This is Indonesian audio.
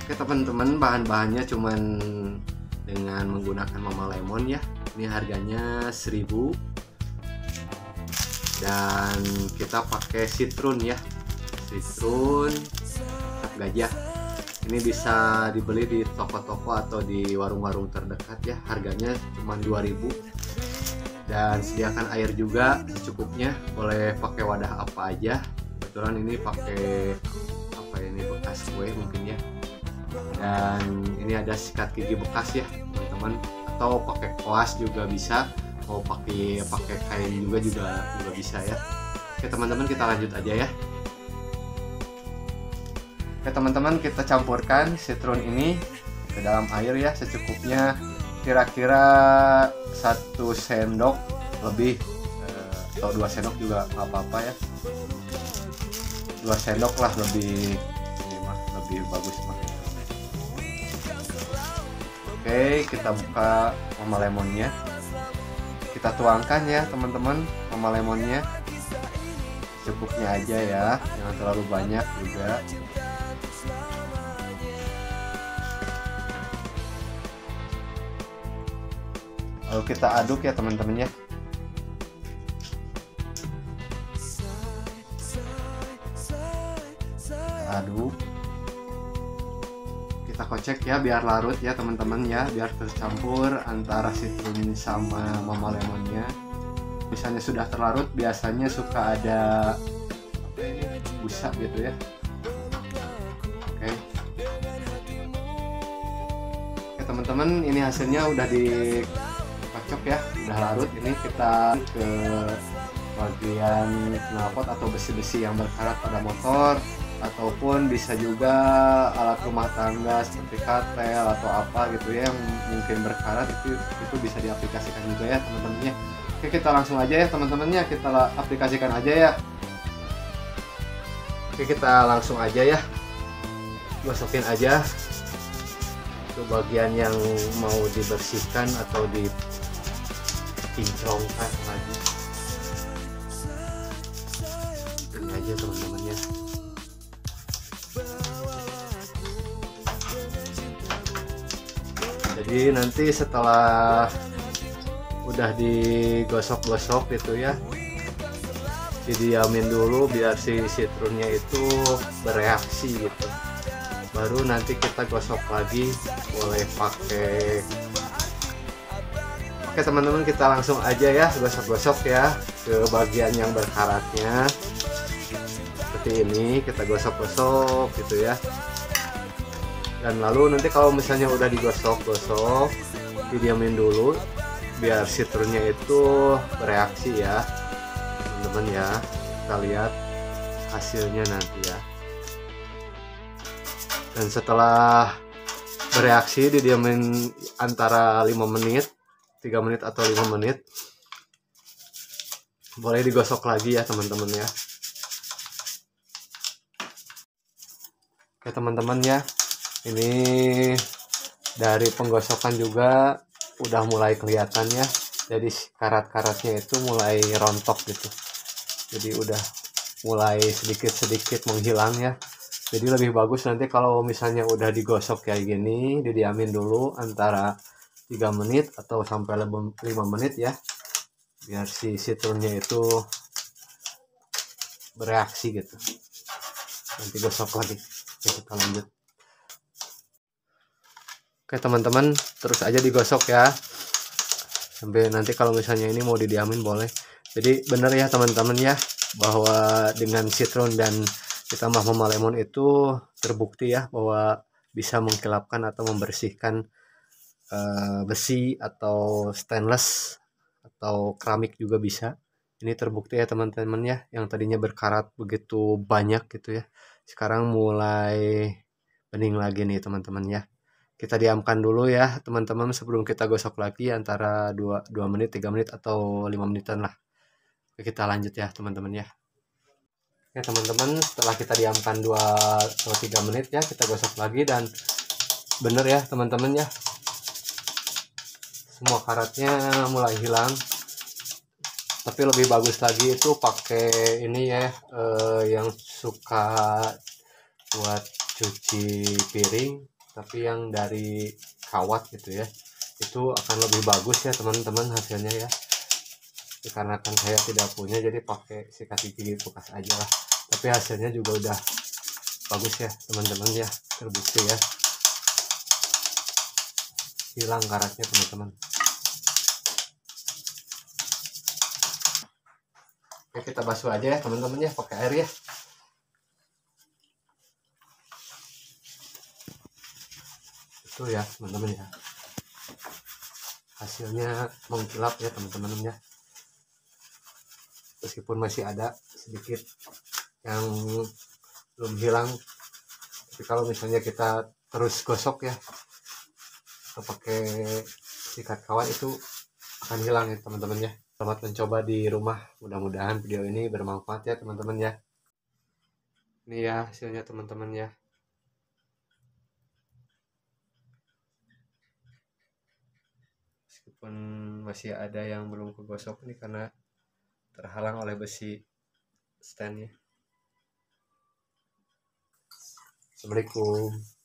Oke teman-teman, bahan-bahannya cuman dengan menggunakan Mama Lemon ya. Ini harganya 1000 dan kita pakai citrun ya, citrun cap gajah. Ini bisa dibeli di toko-toko atau di warung-warung terdekat ya. Harganya cuma 2000. Dan sediakan air juga secukupnya, boleh pakai wadah apa aja. Kebetulan ini pakai apa ini, bekas kue mungkin ya. Dan ini ada sikat gigi bekas ya teman-teman, atau pakai koas juga bisa, mau pakai kain juga bisa ya. Oke teman-teman, kita lanjut aja ya. Oke teman-teman, kita campurkan citron ini ke dalam air ya secukupnya, kira-kira 1 sendok lebih, atau 2 sendok juga nggak apa-apa ya. 2 sendok lah lebih, ini mah lebih bagus mah. Oke, kita buka Mama Lemonnya, kita tuangkan ya teman-teman Mama Lemonnya cukupnya aja ya, jangan terlalu banyak juga. Lalu kita aduk ya teman-teman ya. Aduk, kita kocek ya biar larut ya teman-teman ya, biar tercampur antara citrun sama Mama Lemonnya. Misalnya sudah terlarut, biasanya suka ada busa gitu ya. Oke, teman-teman, ini hasilnya udah dikocok ya, udah larut. Ini kita ke bagian knalpot atau besi-besi yang berkarat pada motor, ataupun bisa juga alat rumah tangga seperti katel atau apa gitu ya yang mungkin berkarat, itu bisa diaplikasikan juga ya teman-temannya. Oke, kita langsung aja ya teman-temannya, kita aplikasikan aja ya. Oke, kita langsung aja ya, gosokin aja ke bagian yang mau dibersihkan atau dikinclongkan lagi. Ini aja teman-teman ya. Jadi nanti setelah udah digosok-gosok gitu ya, didiamin dulu biar si citrunnya itu bereaksi gitu, baru nanti kita gosok lagi, boleh pakai. Oke teman-teman, kita langsung aja ya gosok-gosok ya ke bagian yang berkaratnya seperti ini, kita gosok-gosok gitu ya. Dan lalu nanti kalau misalnya udah digosok-gosok, didiamin dulu biar citrunnya itu bereaksi ya teman-teman ya. Kita lihat hasilnya nanti ya. Dan setelah bereaksi, didiamin antara 5 menit, 3 menit atau 5 menit, boleh digosok lagi ya teman-teman ya. Oke teman-teman ya, ini dari penggosokan juga udah mulai kelihatan ya, jadi karat-karatnya itu mulai rontok gitu, jadi udah mulai sedikit-sedikit menghilang ya. Jadi lebih bagus nanti kalau misalnya udah digosok kayak gini, didiamin dulu antara 3 menit atau sampai 5 menit ya, biar si citrunnya itu bereaksi gitu. Nanti gosok lagi. Oke, kita lanjut. Oke teman-teman, terus aja digosok ya, sampai nanti kalau misalnya ini mau didiamin boleh. Jadi bener ya teman-teman ya, bahwa dengan citrun dan ditambah Mama Lemon itu terbukti ya bahwa bisa mengkilapkan atau membersihkan besi atau stainless atau keramik juga bisa. Ini terbukti ya teman-teman ya, yang tadinya berkarat begitu banyak gitu ya, sekarang mulai bening lagi nih teman-teman ya. Kita diamkan dulu ya teman-teman sebelum kita gosok lagi, antara 2 menit, 3 menit atau 5 menitan lah. Oke, kita lanjut ya teman-teman ya. Oke teman-teman, setelah kita diamkan 2 atau 3 menit ya, kita gosok lagi, dan bener ya teman-teman ya, semua karatnya mulai hilang. Tapi lebih bagus lagi itu pakai ini ya, yang suka buat cuci piring tapi yang dari kawat gitu ya, itu akan lebih bagus ya teman-teman hasilnya ya. Dikarenakan saya tidak punya, jadi pakai sikat gigi bekas aja lah, tapi hasilnya juga udah bagus ya teman-teman ya, terbukti ya, hilang karatnya teman-teman. Oke, kita basuh aja ya teman-teman ya, pakai air ya. Itu ya teman-teman ya, hasilnya mengkilap ya teman-teman ya, meskipun masih ada sedikit yang belum hilang, tapi kalau misalnya kita terus gosok ya atau pakai sikat kawat itu akan hilang ya teman-teman ya. Selamat mencoba di rumah, mudah-mudahan video ini bermanfaat ya teman-teman ya. Ini ya hasilnya teman-teman ya, meskipun masih ada yang belum kegosok nih karena terhalang oleh besi standnya. Assalamualaikum.